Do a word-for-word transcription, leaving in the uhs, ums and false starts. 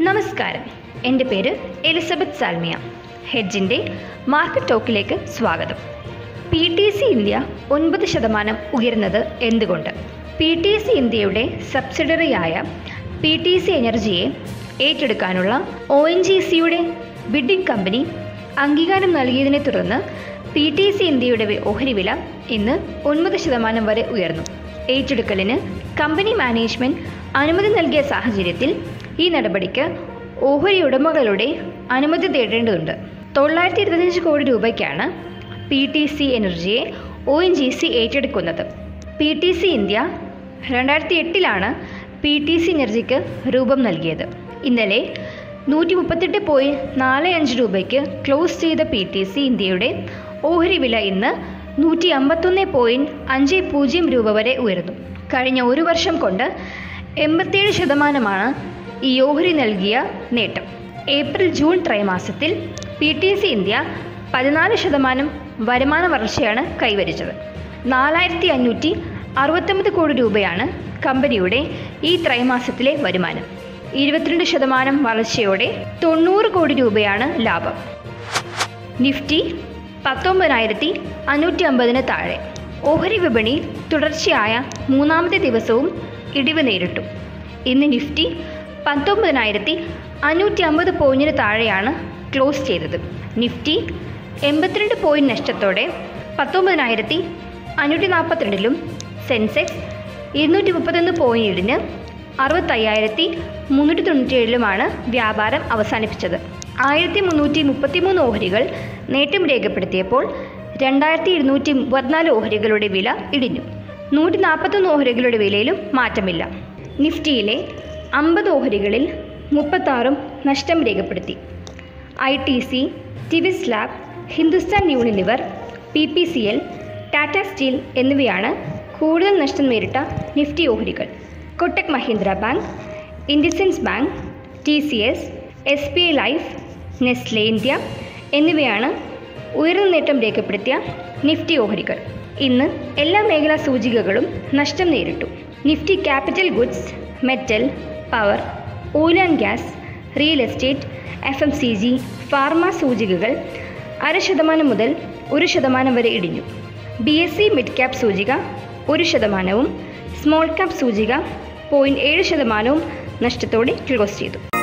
നമസ്കാരം, എൻ്റെ പേര് എലിസബത്ത് സാൽമിയ. ഹെഡ്ജിൻ്റെ മാർക്കറ്റ് ടോക്കിലേക്ക് സ്വാഗതം. പി ടി സി ഇന്ത്യ ഒൻപത് ശതമാനം ഉയർന്നത് എന്തുകൊണ്ട്? പി ടി സി ഇന്ത്യയുടെ സബ്സിഡറിയായ പി ടി സി എനർജിയെ ഏറ്റെടുക്കാനുള്ള ഒ എൻ ജി സിയുടെ ബിഡിംഗ് കമ്പനി അംഗീകാരം നൽകിയതിനെ തുടർന്ന് പി ടി സി ഇന്ത്യയുടെ ഓഹരി വില ഇന്ന് ഒൻപത് ശതമാനം വരെ ഉയർന്നു. ഏറ്റെടുക്കലിന് കമ്പനി മാനേജ്മെൻറ്റ് അനുമതി നൽകിയ സാഹചര്യത്തിൽ ഈ നടപടിക്ക് ഓഹരി ഉടമകളുടെ അനുമതി തേടേണ്ടതുണ്ട്. തൊള്ളായിരത്തി ഇരുപത്തഞ്ച് കോടി രൂപയ്ക്കാണ് പി ടി സി എനർജിയെ ഒ എൻ ജി സി ഏറ്റെടുക്കുന്നത്. പി ടി സി ഇന്ത്യ രണ്ടായിരത്തി എട്ടിലാണ് പി ടി സി എനർജിക്ക് രൂപം നൽകിയത്. ഇന്നലെ നൂറ്റി മുപ്പത്തെട്ട് പോയിൻറ്റ് നാല് അഞ്ച് രൂപയ്ക്ക് ക്ലോസ് ചെയ്ത പി ടി സി ഇന്ത്യയുടെ ഓഹരി വില ഇന്ന് നൂറ്റി അമ്പത്തൊന്ന് പോയിൻറ്റ് അഞ്ച് പൂജ്യം രൂപ വരെ ഉയർന്നു. കഴിഞ്ഞ ഒരു വർഷം കൊണ്ട് എൺപത്തേഴ് ശതമാനമാണ് ഈ ഓഹരി നൽകിയ നേട്ടം. ഏപ്രിൽ ജൂൺ ത്രൈമാസത്തിൽ പി ടി സി ഇന്ത്യ പതിനാല് ശതമാനം വരുമാന വളർച്ചയാണ് കൈവരിച്ചത്. നാലായിരത്തി അഞ്ഞൂറ്റി അറുപത്തൊമ്പത് കോടി രൂപയാണ് കമ്പനിയുടെ ഈ ത്രൈമാസത്തിലെ വരുമാനം. ഇരുപത്തിരണ്ട് ശതമാനം വളർച്ചയോടെ തൊണ്ണൂറ് കോടി രൂപയാണ് ലാഭം. നിഫ്റ്റി പത്തൊമ്പതിനായിരത്തി അഞ്ഞൂറ്റി അമ്പതിന് താഴെ. ഓഹരി വിപണി തുടർച്ചയായ മൂന്നാമത്തെ ദിവസവും ഇടിവ് നേരിട്ടു. ഇന്ന് നിഫ്റ്റി പത്തൊമ്പതിനായിരത്തി അഞ്ഞൂറ്റി അമ്പത് പോയിന്റിന് താഴെയാണ് ക്ലോസ് ചെയ്തത്. നിഫ്റ്റി എൺപത്തിരണ്ട് പോയിന്റ് നഷ്ടത്തോടെ പത്തൊമ്പതിനായിരത്തി അഞ്ഞൂറ്റി നാൽപ്പത്തിരണ്ടിലും സെൻസെക്സ് ഇരുന്നൂറ്റി മുപ്പത്തൊന്ന് പോയിന്റ് ഇടിഞ്ഞ് അറുപത്തയ്യായിരത്തി മുന്നൂറ്റി തൊണ്ണൂറ്റിയേഴിലുമാണ് വ്യാപാരം അവസാനിപ്പിച്ചത്. ആയിരത്തി മുന്നൂറ്റി മുപ്പത്തി മൂന്ന് ഓഹരികൾ നേട്ടം രേഖപ്പെടുത്തിയപ്പോൾ രണ്ടായിരത്തി ഇരുന്നൂറ്റി മുപ്പത്തിനാല് ഓഹരികളുടെ വില ഇടിഞ്ഞു. നൂറ്റി നാൽപ്പത്തൊന്ന് ഓഹരികളുടെ വിലയിലും മാറ്റമില്ല. നിഫ്റ്റിയിലെ അമ്പത് ഓഹരികളിൽ മുപ്പത്താറും നഷ്ടം രേഖപ്പെടുത്തി. I T C, Divi's lab, Hindustan Unilever, P P C L, Tata steel എന്നിവയാണ് കൂടുതൽ നഷ്ടം നേരിട്ട നിഫ്റ്റി ഓഹരികൾ. Kotak Mahindra bank, IndusInd bank, T C S, S B I life, Nestle India എന്നിവയാണ് ഉയർന്ന നേട്ടം രേഖപ്പെടുത്തിയ നിഫ്റ്റി ഓഹരികൾ. ഇന്ന് എല്ലാ മേഖലാ സൂചികകളും നഷ്ടം നേരിട്ടു. Nifty capital goods, metal, power, oil and gas, real estate, F M C G, pharma സൂചികകൾ അര ശതമാനം മുതൽ ഒരു ശതമാനം വരെ ഇടിഞ്ഞു. B S C mid cap സൂചിക ഒരു ശതമാനവും സ്മോൾ ക്യാപ് സൂചിക പോയിൻറ്റ് ഏഴ് ശതമാനവും നഷ്ടത്തോടെ ക്ലോസ് ചെയ്തു.